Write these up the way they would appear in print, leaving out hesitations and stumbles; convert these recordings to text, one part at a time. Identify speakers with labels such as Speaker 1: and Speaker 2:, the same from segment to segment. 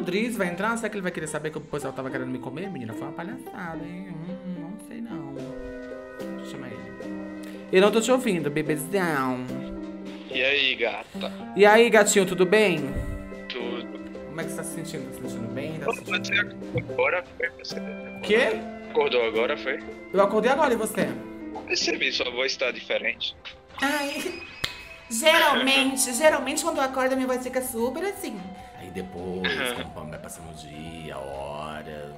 Speaker 1: Driz vai entrar? Será que ele vai querer saber que o pessoal tava querendo me comer? Menina, foi uma palhaçada, hein? Não sei não. Deixa eu chamar ele. Eu não tô te ouvindo, bebezão.
Speaker 2: E aí, gata?
Speaker 1: E aí, gatinho, tudo bem?
Speaker 2: Tudo.
Speaker 1: Como é que você tá se sentindo? Tá se sentindo bem? Tá se
Speaker 2: Você
Speaker 1: sentindo...
Speaker 2: acordou agora, foi? Você
Speaker 1: Quê?
Speaker 2: acordou agora, foi?
Speaker 1: Eu acordei agora, e você?
Speaker 2: Percebi, sua voz tá diferente.
Speaker 1: Ai, geralmente quando eu acordo, minha voz fica super assim. Aí depois, conforme vai passando o dia, a hora...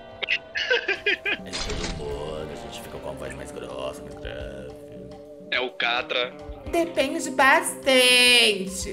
Speaker 1: A gente muda, a gente fica com a voz mais grossa, mais grave.
Speaker 2: É o Catra.
Speaker 1: Depende bastante.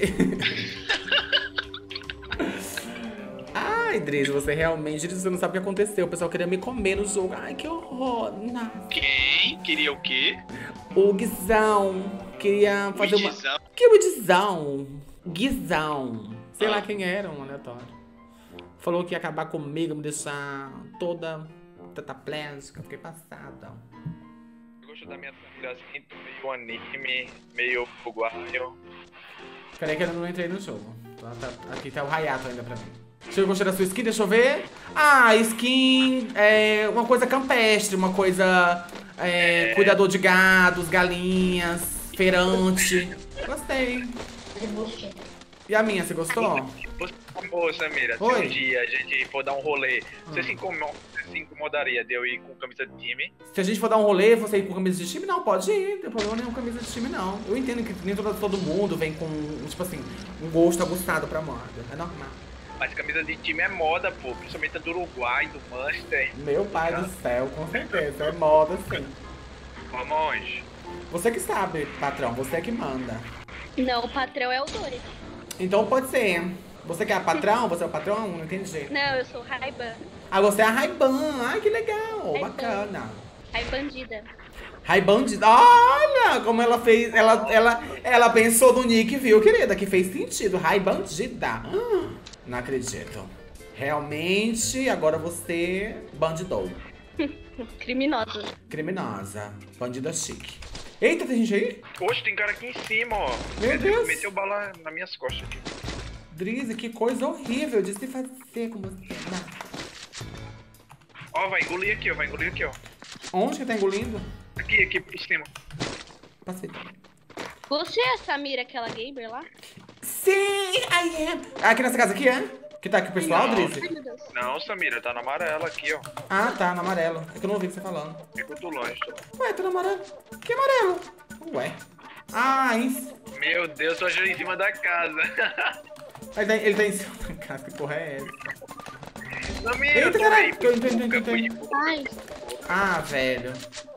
Speaker 1: Ai, Driz, você realmente você não sabe o que aconteceu. O pessoal queria me comer no jogo. Ai, que horror. Nossa.
Speaker 2: Quem? Queria o quê?
Speaker 1: O Guizão queria fazer uma...
Speaker 2: Guizão?
Speaker 1: Que o Guizão? Guizão. Sei lá quem era, um aleatório. Falou que ia acabar comigo, me deixar toda tetraplégica. Fiquei passada.
Speaker 2: Eu gosto da minha família assim, meio anime, meio uruguaio.
Speaker 1: Peraí que eu não entrei no jogo. Aqui tá o Hayato ainda pra mim. Você gostou da sua skin? Deixa eu ver. Ah, skin é uma coisa campestre, uma coisa cuidador de gados, galinhas, feirante. Gostei. E a minha, você gostou?
Speaker 2: Ô, Samira, se
Speaker 1: Oi.
Speaker 2: um dia a gente for dar um rolê, você se incomodaria de eu ir com camisa de time?
Speaker 1: Se a gente for dar um rolê, você ir com camisa de time? Não, pode ir. Não tem problema nenhum com camisa de time, não. Eu entendo que nem todo mundo vem com, tipo assim, um gosto aguçado pra moda. É normal.
Speaker 2: Mas camisa de time é moda, pô, principalmente a do Uruguai, do Manchester.
Speaker 1: Meu pai do céu, com certeza. É moda, sim.
Speaker 2: Vamos aonde?
Speaker 1: Você que sabe, patrão. Você que manda.
Speaker 3: Não, o patrão é o Dori.
Speaker 1: Então pode ser. Você que é patrão? Você é o patrão? Não entendi.
Speaker 3: Não, eu sou Ray-Ban.
Speaker 1: Ah, você é a Ray-Ban. Ai, que legal.
Speaker 3: Ray-Ban.
Speaker 1: Bacana.
Speaker 3: Ray-Bandida.
Speaker 1: Ray-Ban. Olha como ela fez. Ela pensou no nick, viu, querida? Que fez sentido. Ray-Bandida. Não acredito. Realmente, agora você bandidou.
Speaker 3: Criminosa.
Speaker 1: Criminosa. Bandida chique. Eita, tem gente aí?
Speaker 2: Poxa, tem cara aqui em cima, ó.
Speaker 1: Meu Deus.
Speaker 2: Meteu bala nas minhas costas aqui.
Speaker 1: Drizzy, que coisa horrível de se fazer com você.
Speaker 2: Ó, vai engolir aqui, ó. Vai engolir aqui, ó.
Speaker 1: Onde que tá engolindo?
Speaker 2: Aqui por cima.
Speaker 1: Passei.
Speaker 3: Você é a Samira, aquela gamer lá?
Speaker 1: Sim, I am. Aqui nessa casa aqui, é? Que tá aqui o pessoal,
Speaker 2: Não.
Speaker 1: Drizzy?
Speaker 3: Ai, meu Deus.
Speaker 2: Não, Samira, tá no amarelo aqui, ó.
Speaker 1: Ah, tá, no amarelo. É que eu não ouvi o que você falando.
Speaker 2: Ficou do longe.
Speaker 1: Ué, tá no amarelo. Que amarelo? Ué. Ah, isso.
Speaker 2: Meu Deus, tô achando em cima da casa.
Speaker 1: Ele tá em cima da casa. Que porra é essa?
Speaker 2: Samira,
Speaker 1: Eita,
Speaker 2: tô
Speaker 1: caralho.
Speaker 2: aí.
Speaker 1: Tô.
Speaker 3: Ai,
Speaker 1: Ah, velho.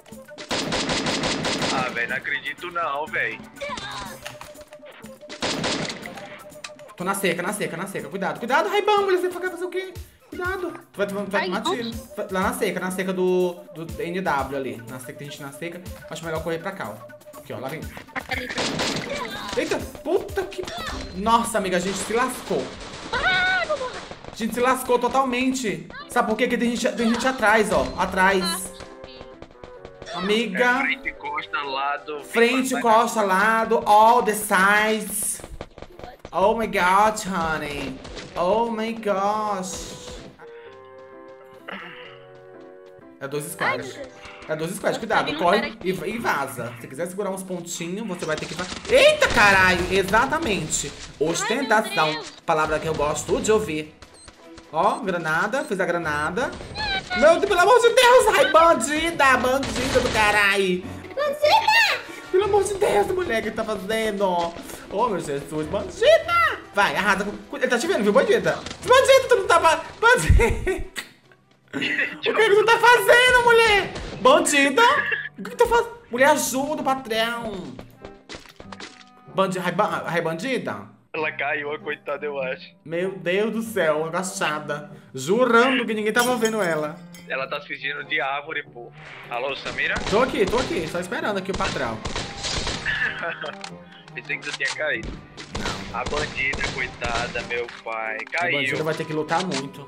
Speaker 2: Ah, velho, não acredito não, velho.
Speaker 1: Tô na seca. Cuidado, Ray-Ban, mulher. Você vai fazer o quê? Cuidado. Tu vai tomar tiro. Lá na seca do NW ali. Na seca, tem gente na seca. Acho melhor correr pra cá, ó. Aqui, ó, lá vem. Eita, puta que... Nossa, amiga, a gente se lascou. A gente se lascou totalmente. Sabe por quê? Porque tem gente atrás, ó. Atrás. Amiga.
Speaker 2: Frente, costa, lado.
Speaker 1: Frente, costa, lado. All the sides. Oh my God, honey. Oh my gosh. É 2 squads. É 2 squads, cuidado, corre e vaza. Se quiser segurar uns pontinhos, você vai ter que... Eita, caralho! Exatamente. Ostentação. Palavra que eu gosto de ouvir. Ó, granada. Fiz a granada. Meu Deus, pelo amor de Deus! Ai, bandida! Bandida do caralho! Bandida! Pelo amor de Deus, mulher, que tá fazendo? Oh, meu Jesus, bandida! Vai, arrasa. Ele tá te vendo, viu, bandida? Bandida, tu não tá... Bandida! O que tu tá fazendo, mulher? Bandida? O que tu tá fazendo? Mulher, ajuda o patrão. Bandida?
Speaker 2: Ela caiu, coitada, eu acho.
Speaker 1: Meu Deus do céu, agachada. Jurando que ninguém tava vendo ela.
Speaker 2: Ela tá se fingindo de árvore, pô. Alô, Samira?
Speaker 1: Tô aqui, só esperando aqui o patrão.
Speaker 2: Pensei que tu tinha caído. A bandida, coitada, meu pai.
Speaker 1: A bandida
Speaker 2: Caiu.
Speaker 1: vai ter que lutar muito.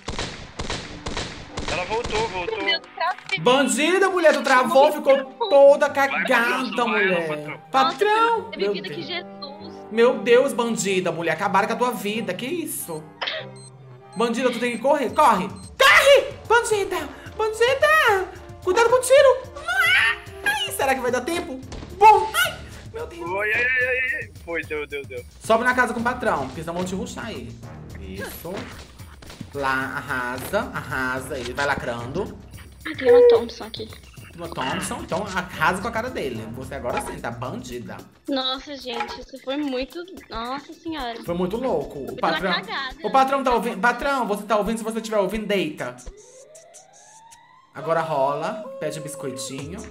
Speaker 2: Ela voltou.
Speaker 1: Bandida, mulher, tu travou, ficou toda cagada,
Speaker 2: patrão,
Speaker 1: mulher.
Speaker 2: patrão.
Speaker 1: Patrão!
Speaker 3: teve
Speaker 1: Meu
Speaker 3: vida que
Speaker 1: Deus.
Speaker 3: Jesus.
Speaker 1: Meu Deus, bandida, mulher, acabaram com a tua vida, que isso? Bandida, tu tem que correr. Corre! Corre! Bandida! Bandida! Cuidado com o tiro! Ai, será que vai dar tempo? Bom! Ai, meu Deus!
Speaker 2: Oi, ai, ai, ai. Foi, deu.
Speaker 1: Sobe na casa com o patrão, porque senão vão te rushar ele. Isso. Lá, arrasa. Ele vai lacrando.
Speaker 3: Tem uma Thompson aqui.
Speaker 1: Uma Thompson, então arrasa com a cara dele. Você agora sim, tá bandida.
Speaker 3: Nossa, gente, isso foi muito... Nossa senhora.
Speaker 1: Foi muito louco. O
Speaker 3: Pela
Speaker 1: patrão.
Speaker 3: cagada.
Speaker 1: O patrão tá ouvindo. Patrão, você tá ouvindo? Se você estiver ouvindo, deita. Agora rola, pede um biscoitinho.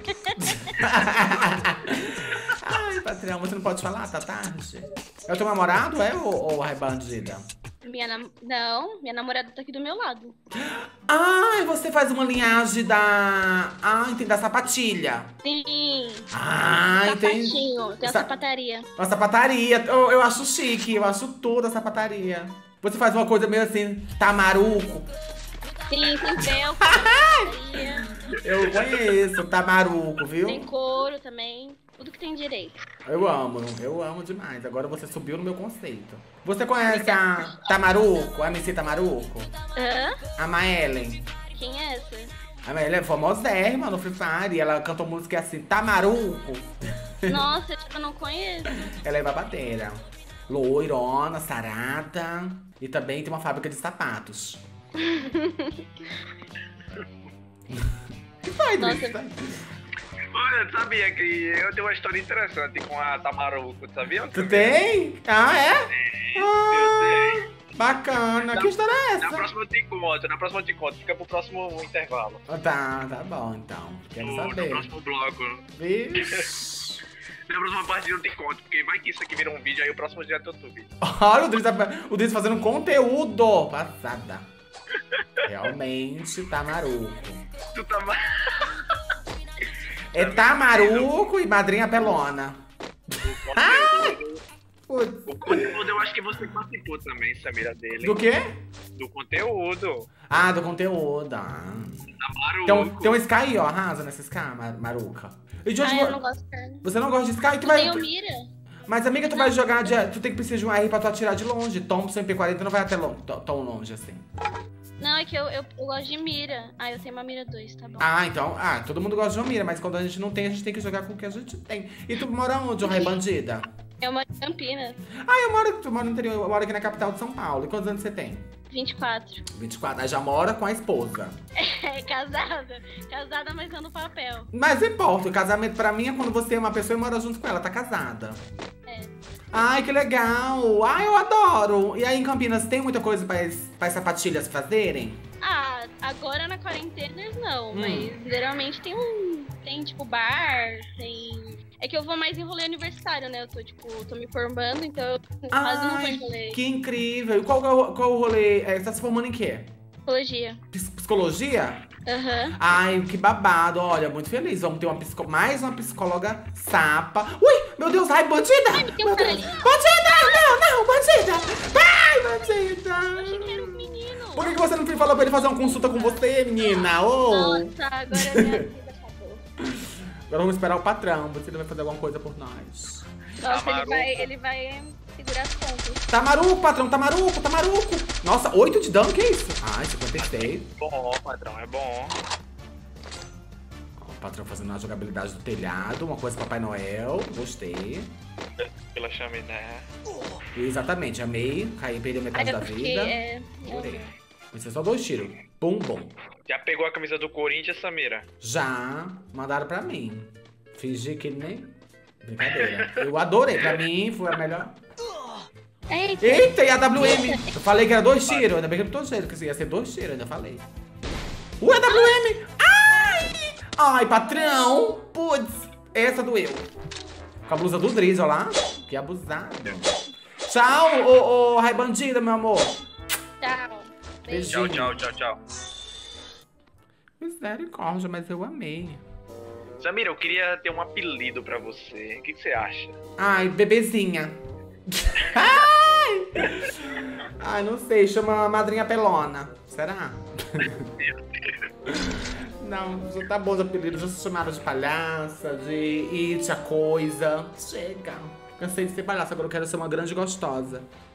Speaker 1: Ai, patrão, você não pode falar, tá tarde? É o teu namorado, ou é bandida?
Speaker 3: Não, minha namorada tá aqui do meu lado.
Speaker 1: Ai, você faz uma linhagem da... Ah, entendi, da sapatilha.
Speaker 3: Sim.
Speaker 1: Ah, entendi.
Speaker 3: Sapatinho, tem uma sapataria.
Speaker 1: Uma sapataria, eu acho chique, eu acho tudo a sapataria. Você faz uma coisa meio assim, tamaruco.
Speaker 3: Sim, tem velcro, sapataria.
Speaker 1: Eu conheço, tamaruco, viu?
Speaker 3: Tem couro também. Tudo que tem direito.
Speaker 1: Eu amo demais. Agora você subiu no meu conceito. Você conhece a Tamaruco, a MC Tamaruco?
Speaker 3: Hã?
Speaker 1: A Maellen.
Speaker 3: Quem é essa?
Speaker 1: A Maellen é famosérrima no Free Fire e ela cantou música assim, Tamaruco.
Speaker 3: Nossa, tipo, eu não conheço.
Speaker 1: Ela é babadeira. Loirona, sarada. E também tem uma fábrica de sapatos. Que foi,
Speaker 3: Nossa.
Speaker 1: Dri?
Speaker 2: Olha, sabia que eu tenho uma história interessante com a Tamaruco, sabia?
Speaker 1: Tu tem? Ah, é? Ah,
Speaker 2: Eu sei.
Speaker 1: bacana. Que história é
Speaker 2: Na
Speaker 1: essa?
Speaker 2: próxima eu te conto. Fica pro próximo intervalo.
Speaker 1: Tá bom então. Quero
Speaker 2: No
Speaker 1: saber.
Speaker 2: próximo bloco.
Speaker 1: Vixe.
Speaker 2: Na próxima parte eu não te conto, porque vai que isso aqui vira um vídeo, aí o próximo dia é teu vídeo.
Speaker 1: Olha o Driz fazendo conteúdo. Passada. Realmente, Tamaruco.
Speaker 2: Tu tá mais.
Speaker 1: É Tamaruco e Madrinha Pelona. Putz.
Speaker 2: O conteúdo eu acho que você participou também, Samira, dele.
Speaker 1: Do quê?
Speaker 2: Do conteúdo.
Speaker 1: Ah, do conteúdo. Ah.
Speaker 2: Tamaruco.
Speaker 1: Tem um Sky aí, ó. Arrasa nesse Sky, Maruca. E de onde
Speaker 3: Ah, eu não gosto de carne.
Speaker 1: Você não gosta de Sky? Tu
Speaker 3: Eu
Speaker 1: vai...
Speaker 3: tenho mira.
Speaker 1: Mas, amiga, tu vai jogar de... Tu tem que precisar de um R pra tu atirar de longe. Thompson MP40 não vai até tão longe assim.
Speaker 3: Não, é que eu gosto de mira. Ah, eu tenho uma mira 2, tá bom.
Speaker 1: Ah, então... Ah, todo mundo gosta de uma mira, mas quando a gente não tem, a gente tem que jogar com o que a gente tem. E tu mora onde, ô Rai Bandida?
Speaker 3: Eu moro em Campinas.
Speaker 1: Ah, tu mora no interior, eu moro aqui na capital de São Paulo. E quantos anos você tem?
Speaker 3: 24.
Speaker 1: 24. Aí já mora com a esposa.
Speaker 3: É, casada. Casada, mas não no papel.
Speaker 1: Mas importa, o casamento pra mim é quando você é uma pessoa e mora junto com ela, tá casada.
Speaker 3: É.
Speaker 1: Ai, que legal! Ai, eu adoro! E aí em Campinas tem muita coisa para as sapatilhas fazerem?
Speaker 3: Ah, agora na quarentena não, mas geralmente tem tipo bar, tem... É que eu vou mais em rolê universitário, né? Eu tô me formando, então eu quase não vou em rolê.
Speaker 1: Que incrível! E qual o rolê? Você tá se formando em quê?
Speaker 3: Psicologia.
Speaker 1: Psicologia?
Speaker 3: Aham.
Speaker 1: Ai, que babado. Olha, muito feliz. Vamos ter mais uma psicóloga sapa. Ui, meu Deus, ai, bandida!
Speaker 3: Ai, tem
Speaker 1: Meu
Speaker 3: um
Speaker 1: Deus.
Speaker 3: cara ali.
Speaker 1: Bandida! Não, bandida! Ai, bandida!
Speaker 3: Eu achei que era um menino.
Speaker 1: Por que você não falou pra ele fazer uma consulta com você, menina? Ô!
Speaker 3: Nossa, agora minha vida acabou.
Speaker 1: Agora vamos esperar o patrão. Você vai fazer alguma coisa por nós.
Speaker 3: Nossa, ele vai segurar as pontas.
Speaker 1: Tamaruco, patrão, Tamaruco. Nossa, 8 de dano, que isso? Ai, 56.
Speaker 2: Bom, patrão, é bom.
Speaker 1: Ó, o patrão fazendo a jogabilidade do telhado, uma coisa Papai Noel. Gostei.
Speaker 2: Pela chaminé.
Speaker 1: Exatamente, amei. Caí, perdi metade da vida. Adorei. Vai ser só 2 tiros. Bum, bum.
Speaker 2: Já pegou a camisa do Corinthians, Samira?
Speaker 1: Já mandaram pra mim. Fingi que nem... Brincadeira. Eu adorei. Pra mim, foi a melhor...
Speaker 3: Eita.
Speaker 1: Eita, e a WM? Eu falei que era 2 tiros. Ainda bem que eu não tô dizendo que ia ser 2 tiros. Ainda falei. A WM! Ai! Ai, patrão! Putz, essa doeu. Com a blusa do Driz, ó lá. Que abusado. Tchau, ô Rai Bandida, meu amor.
Speaker 3: Tchau.
Speaker 1: Beijinho.
Speaker 2: Tchau.
Speaker 1: Misericórdia, mas eu amei.
Speaker 2: Samira, eu queria ter um apelido pra você. O que você acha?
Speaker 1: Ai, bebezinha. Ai, não sei. Chama Madrinha Pelona. Será? Não, já tá bom os apelidos. Já sou chamada de palhaça, de it, a coisa. Chega. Cansei de ser palhaça, agora eu quero ser uma grande gostosa.